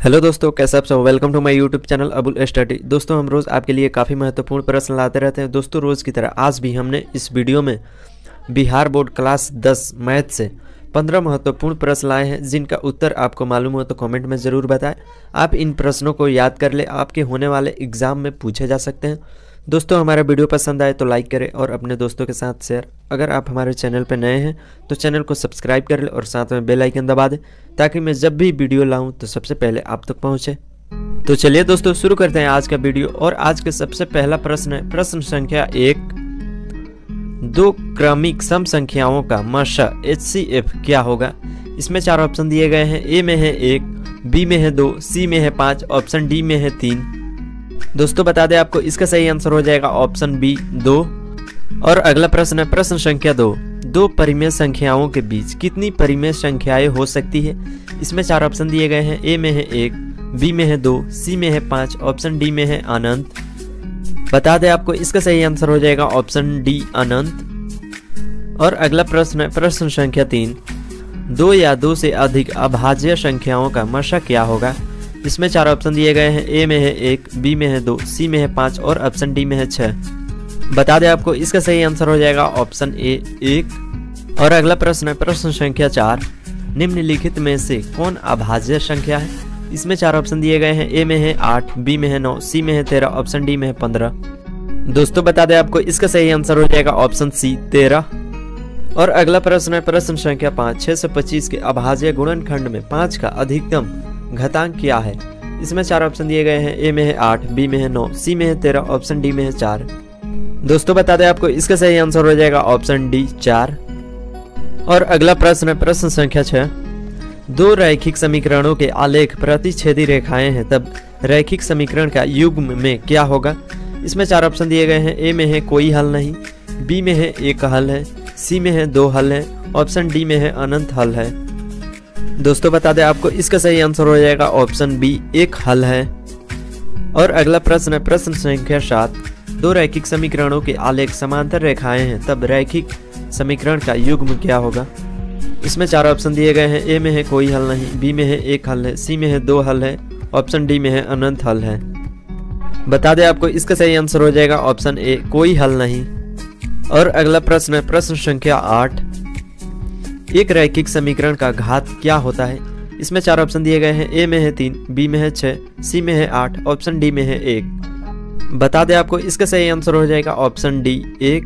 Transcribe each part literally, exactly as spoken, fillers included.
Hello दोस्तों, कैसे आप सब। Welcome to my YouTube channel Abul study. दोस्तों, हम रोज़ आपके लिए काफ़ी महत्वपूर्ण प्रश्न लाते रहते हैं। दोस्तों, रोज़ की तरह आज भी हमने इस वीडियो में बिहार बोर्ड क्लास दस मैथ से पंद्रह महत्वपूर्ण प्रश्न लाए हैं, जिनका उत्तर आपको मालूम हो तो कमेंट में ज़रूर बताएं। आप इन प्रश्नों को याद कर ले, आपके होने वाले एग्ज़ाम में पूछे जा सकते हैं। दोस्तों, हमारा वीडियो पसंद आए तो लाइक करें और अपने दोस्तों के साथ शेयर। अगर आप हमारे चैनल पर नए हैं तो चैनल को सब्सक्राइब कर ले और साथ में बेल आइकन दबा दें, ताकि मैं जब भी वीडियो लाऊं तो सबसे पहले आप तक पहुंचे। तो चलिए दोस्तों, शुरू करते हैं आज का वीडियो। और आज के सबसे पहला प्रश्न है प्रश्न संख्या एक। दो क्रमिक सम संख्याओं का मशा एच सी एफ क्या होगा। इसमें चार ऑप्शन दिए गए हैं। ए में है एक, बी में है दो, सी में है पाँच, ऑप्शन डी में है तीन। दोस्तों, बता दें आपको इसका सही आंसर हो जाएगा ऑप्शन बी दो। और अगला प्रश्न है प्रश्न संख्या दो। दो परिमेय संख्याओं के बीच कितनी परिमेय संख्याएं हो सकती है। इसमें चार ऑप्शन दिए गए हैं। ए में है एक, बी में है दो, सी में है पाँच, ऑप्शन डी में है अनंत। बता दें आपको इसका सही आंसर हो जाएगा ऑप्शन डी अनंत। और अगला प्रश्न है प्रश्न संख्या तीन। दो या दो से अधिक अभाज्य संख्याओं का मशा क्या होगा। इसमें चार ऑप्शन दिए गए हैं। ए में है एक, बी में है दो, सी में है पाँच और ऑप्शन डी में है छः। बता दें आपको इसका सही आंसर हो जाएगा ऑप्शन ए एक। और अगला प्रश्न है प्रश्न संख्या चार। निम्नलिखित में से कौन अभाज्य संख्या है। इसमें चार ऑप्शन दिए गए हैं। ए में है आठ, बी में है नौ, सी में है तेरह, ऑप्शन डी में है पंद्रह। दोस्तों, बता दें आपको इसका सही आंसर हो जाएगा ऑप्शन सी तेरह। और अगला प्रश्न है प्रश्न संख्या पाँच। छः सौ पच्चीस के अभाज्य गुणनखंड में पाँच का अधिकतम घातांक क्या है। इसमें चार ऑप्शन दिए गए हैं। ए में है आठ, बी में है नौ, सी में है तेरह, ऑप्शन डी में है चार। दोस्तों, बता दें आपको इसका सही आंसर हो जाएगा ऑप्शन डी चार। और अगला प्रश्न है प्रश्न संख्या छः। दो रैखिक समीकरणों के आलेख प्रतिच्छेदी रेखाएं हैं, तब रैखिक समीकरण का युग्म में क्या होगा। इसमें चार ऑप्शन दिए गए हैं। ए में है कोई हल नहीं, बी में है एक हल है, सी में है दो हल है, ऑप्शन डी में है अनंत हल है। दोस्तों, बता दें आपको इसका सही आंसर हो जाएगा ऑप्शन बी एक हल है। और अगला प्रश्न है प्रश्न संख्या सात। दो रैखिक समीकरणों के आलेख समांतर रेखाएं हैं, तब रैखिक समीकरण का युग्म क्या होगा। इसमें चार ऑप्शन दिए गए हैं। ए में है कोई हल नहीं, बी में है एक हल है, सी में है दो हल है, ऑप्शन डी में है अनंत हल है। बता दें आपको इसका सही आंसर हो जाएगा ऑप्शन ए कोई हल नहीं। और अगला प्रश्न है प्रश्न संख्या आठ। एक रैखिक समीकरण का घात क्या होता है। इसमें चार ऑप्शन दिए गए हैं। ए में है तीन, बी में है छः, सी में है आठ, ऑप्शन डी में है एक। बता दें आपको इसका सही आंसर हो जाएगा ऑप्शन डी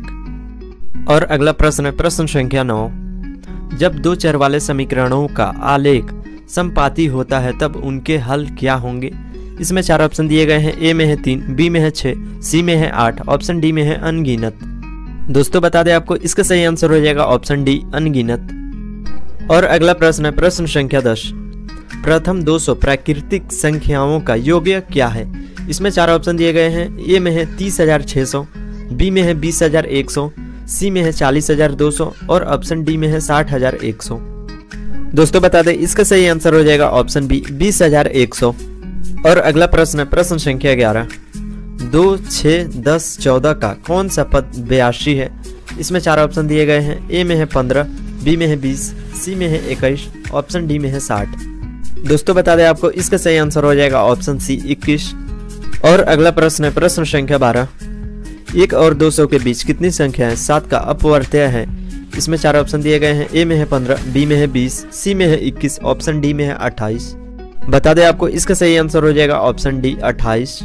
एक। और अगला प्रश्न है प्रश्न संख्या नौ। जब दो चर वाले समीकरणों का आलेख समपाती होता है, तब उनके हल क्या होंगे। इसमें चार ऑप्शन दिए गए हैं। ए में है तीन, बी में है छः, सी में है आठ, ऑप्शन डी में है अनगिनत। दोस्तों, बता दें आपको इसका सही आंसर हो जाएगा ऑप्शन डी अनगिनत। और अगला प्रश्न है प्रश्न संख्या दस। प्रथम दो सौ प्राकृतिक संख्याओं का योग्य क्या है। इसमें चार ऑप्शन दिए गए हैं। ए में है तीस हजार छः सौ, बी में है बीस हजार एक सौ, सी में है चालीस हजार दो सौ और ऑप्शन डी में है साठ हजार एक सौ। दोस्तों, बता दें इसका सही आंसर हो जाएगा ऑप्शन बी बीस हजार एक सौ। और अगला प्रश्न है प्रश्न संख्या ग्यारह। दो, छः, दस, चौदह का कौन सा पद बयासी है। इसमें चार ऑप्शन दिए गए हैं। ए में है पंद्रह, बी में है बीस, सी में है इक्कीस, ऑप्शन डी में है साठ। दोस्तों, बता दें आपको इसका सही आंसर हो जाएगा ऑप्शन सी इक्कीस। और अगला प्रश्न है प्रश्न संख्या बारह। एक और दो सौ के बीच कितनी संख्या है सात का अपवर्त्य है। इसमें चार ऑप्शन दिए गए हैं। ए में है पंद्रह, बी में है बीस, सी में है इक्कीस, ऑप्शन डी में है अट्ठाईस। बता दें आपको इसका सही आंसर हो जाएगा ऑप्शन डी अट्ठाईस।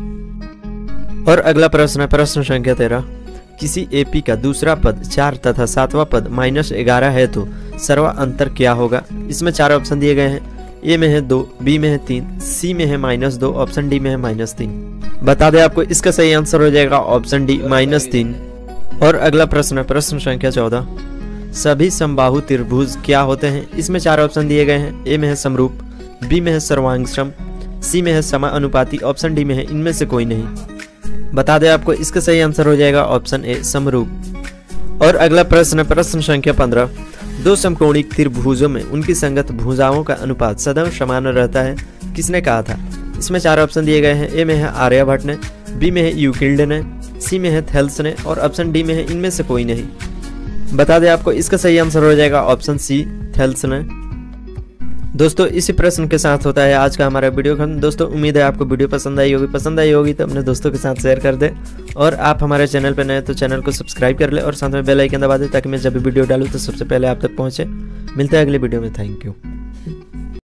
और अगला प्रश्न है प्रश्न संख्या तेरह। किसी एपी का दूसरा पद चार तथा सातवां पद माइनस ग्यारह है, तो सर्वा अंतर क्या होगा। इसमें चार ऑप्शन दिए गए हैं। ए में है दो, बी में है तीन, सी में है माइनस दो, ऑप्शन डी में है माइनस तीन। बता दें आपको इसका सही आंसर हो जाएगा ऑप्शन डी माइनस तीन। और अगला प्रश्न है प्रश्न संख्या चौदह। सभी समबाहु त्रिभुज क्या होते हैं। इसमें चार ऑप्शन दिए गए हैं। ए में है समरूप, बी में है सर्वांगसम, सी में है समानुपाती, ऑप्शन डी में है इनमें से कोई नहीं। बता दें आपको इसका सही आंसर हो जाएगा ऑप्शन ए समरूप। और अगला प्रश्न है प्रश्न संख्या पंद्रह। दो समकोणिक त्रिभुजों में उनकी संगत भुजाओं का अनुपात सदैव समान रहता है, किसने कहा था। इसमें चार ऑप्शन दिए गए हैं। ए में है आर्यभट्ट ने, बी में है यूक्लिड ने, सी में है थेल्स ने और ऑप्शन डी में है इनमें से कोई नहीं। बता दें आपको इसका सही आंसर हो जाएगा ऑप्शन सी थेल्स ने। दोस्तों इसी प्रश्न के साथ होता है आज का हमारा वीडियो खत्म। दोस्तों उम्मीद है आपको वीडियो पसंद आई होगी, पसंद आई होगी तो अपने दोस्तों के साथ शेयर कर दें और आप हमारे चैनल पर नए तो चैनल को सब्सक्राइब कर ले और साथ में बेल आइकन दबा दें ताकि मैं जब भी वीडियो डालूँ तो सबसे पहले आप तक पहुँचे। मिलते हैं अगले वीडियो में। Thank you.